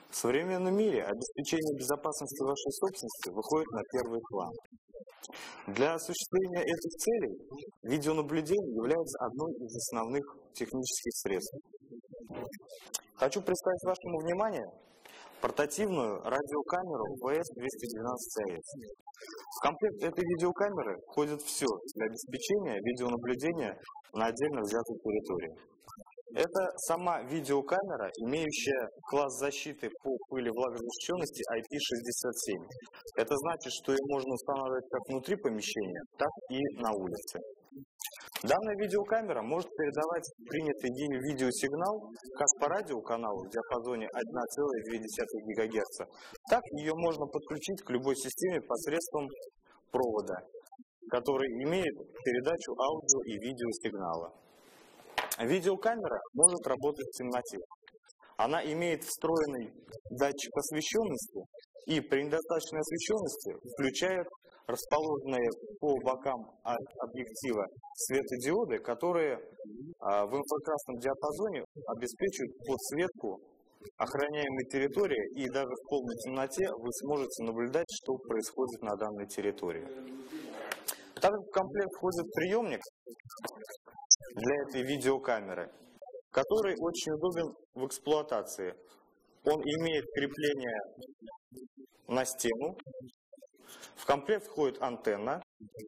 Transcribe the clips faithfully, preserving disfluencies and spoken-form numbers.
В современном мире обеспечение безопасности вашей собственности выходит на первый план. Для осуществления этих целей видеонаблюдение является одной из основных технических средств. Хочу представить вашему вниманию портативную радиокамеру вэ эс двести двенадцать а эс. В комплект этой видеокамеры входит все для обеспечения видеонаблюдения на отдельно взятой территории. Это сама видеокамера, имеющая класс защиты по пыли влагозащищенности ай пи шестьдесят семь. Это значит, что ее можно устанавливать как внутри помещения, так и на улице. Данная видеокамера может передавать принятый ею видеосигнал как по радиоканалу в диапазоне одна целая две десятых гигагерца, так ее можно подключить к любой системе посредством провода, который имеет передачу аудио и видеосигнала. Видеокамера может работать в темноте. Она имеет встроенный датчик освещенности и при недостаточной освещенности включает расположенные по бокам от объектива светодиоды, которые в инфракрасном диапазоне обеспечивают подсветку охраняемой территории, и даже в полной темноте вы сможете наблюдать, что происходит на данной территории. Также в комплект входит приемник для этой видеокамеры, который очень удобен в эксплуатации. Он имеет крепление на стену. В комплект входит антенна.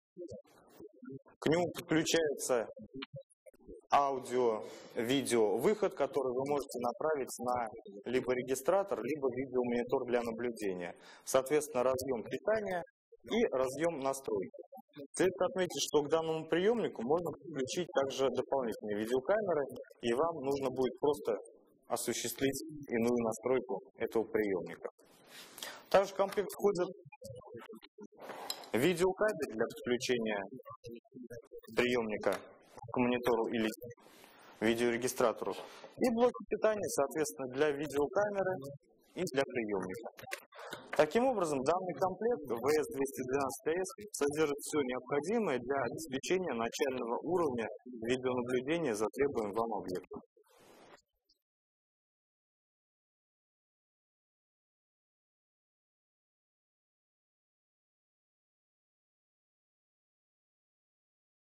К нему подключается аудио-видео выход, который вы можете направить на либо регистратор, либо видеомонитор для наблюдения. Соответственно, разъем питания и разъем настройки. Следует отметить, что к данному приемнику можно подключить также дополнительные видеокамеры, и вам нужно будет просто осуществить иную настройку этого приемника. Также в комплект входит видеокабель для подключения приемника к монитору или видеорегистратору и блоки питания, соответственно, для видеокамеры и для приемника. Таким образом, данный комплект вэ эс двести двенадцать а эс содержит все необходимое для обеспечения начального уровня видеонаблюдения за требуемым вам объектом.